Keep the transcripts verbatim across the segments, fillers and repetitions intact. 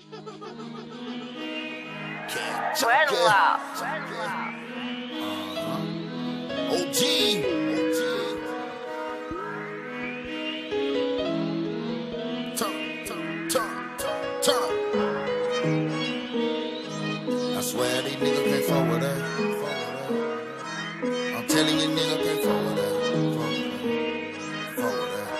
Dreadlock. O G. Turn, turn, turn, turn, turn. I swear these niggas can't fuck with that. I'm telling you, niggas can't fuck with that. Fuck with that.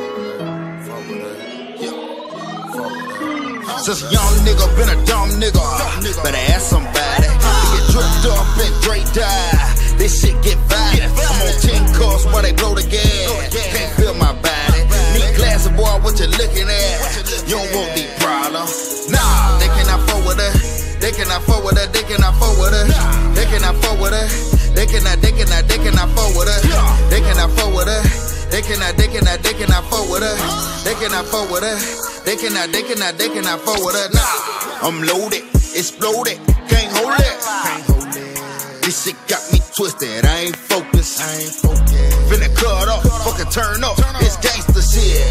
Fuck with that. Yeah. Fuck with that. Since a young nigga been a dumb nigga, better ask somebody. To get dripped up and Dre die. This shit get violent. I'm on ten cars while they blow the gas. Can't feel my body. Need glasses, boy, what you looking at? You don't want these problems. Nah, they cannot fuck with us. They cannot fuck with us. They cannot fuck with us. They cannot fuck with us. They cannot, they cannot, they cannot fuck with us. They cannot fuck with us. They cannot, they cannot, they cannot fuck with us. They cannot fuck with us. They cannot, they cannot, they cannot fuck with us. Nah, I'm loaded, exploded, can't hold it. Can't hold it. This shit got me twisted, I ain't focused. I ain't focused. Finna cut up, fucking turn up, it's gangsta shit.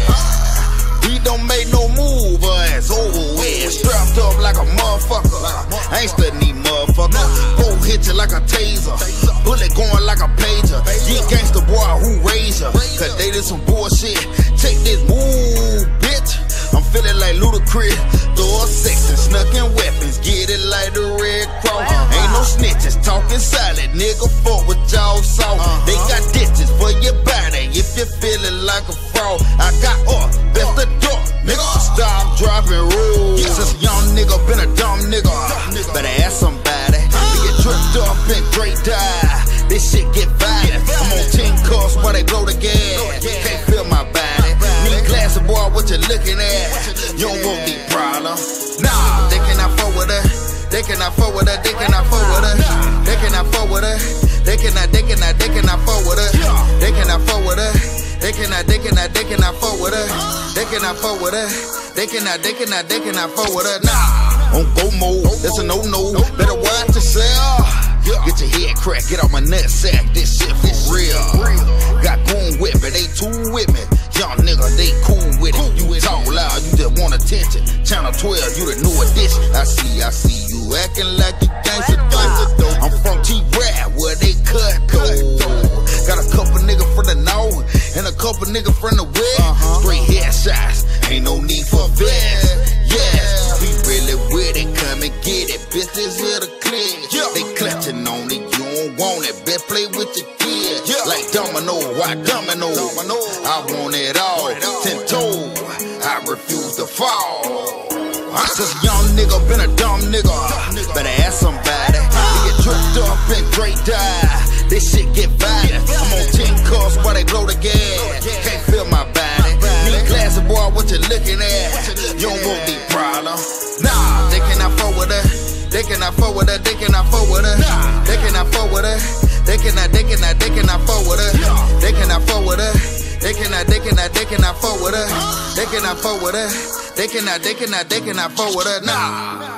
We don't make no move, but it's over with. Strapped up like a motherfucker. I ain't studying these motherfuckers. Four hit you like a taser. Bullet going like a pager. You gangsta boy, who raised ya? Cause they did some bullshit. Take this move, bitch. I'm feeling like Ludacris. Throw a sex and snuck in weapons. Get it like the Red Cross. Ain't no snitches talking silent. Nigga, fuck with y'all soft. They got ditches for your body if you're feeling like a fraud. I got up, best the door. Nigga, stop, drop, and roll. Since a young nigga been a dumb nigga, better ask somebody. To get tripped up and Dre die. This shit get violent. I'm on ten cars while they blow the gas. Can't feel my body. Need glasses, boy, what you looking at? You don't want these problems. Nah, they cannot fuck with us. They cannot fuck with us. They cannot fuck with us. They cannot fuck with us. They cannot, they cannot, they cannot fuck with us. They cannot fuck with us. They cannot, they cannot, they cannot fuck with us. They cannot fuck with us. They cannot, they cannot, they cannot fuck with us. Nah, on go mode, that's a no-no. Better watch yourself. Get your head cracked, get off my nutsack. This shit for real. Got goon with me, they two with me. Young nigga, they cool with it. You talk loud, you just want attention. Channel twelve, you the new addition. I see, I see you acting like you gangsta dope. I'm from T-Rap, where they cut though. Got a couple niggas from the north and a couple niggas from the west. Uh-huh. Straight headshots, ain't no need for vests. Yes, we really with it, come and get it. Bitch, this here the click. Yeah. They clutching on it, you don't want it. Best play with your kids. Yeah. Like domino, why domino? domino? I want it all, ten toes. I refuse to fall. I'm just a young nigga, been a dumb nigga. Better ask somebody. To get tripped up and Dre die. This shit get violent. I'm on ten cars while they blow the gas. Can't feel my body. Need glasses, boy, what you looking at? You don't want these problems. Nah, they cannot fuck with us. They cannot fuck with us. They cannot fuck with us. They cannot fuck with us. They cannot, they cannot, they cannot fuck with us. They cannot fuck with us. They cannot, they cannot, they cannot fuck with us. They cannot fuck with us. They cannot, they cannot, they cannot fuck with us. Nah.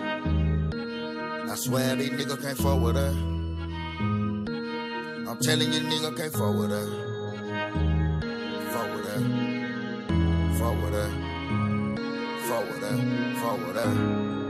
I swear these niggas can't fuck with us. I'm telling you, nigga can't fuck with us. Fuck with us. Fuck with us. Fuck with us. Fuck with us.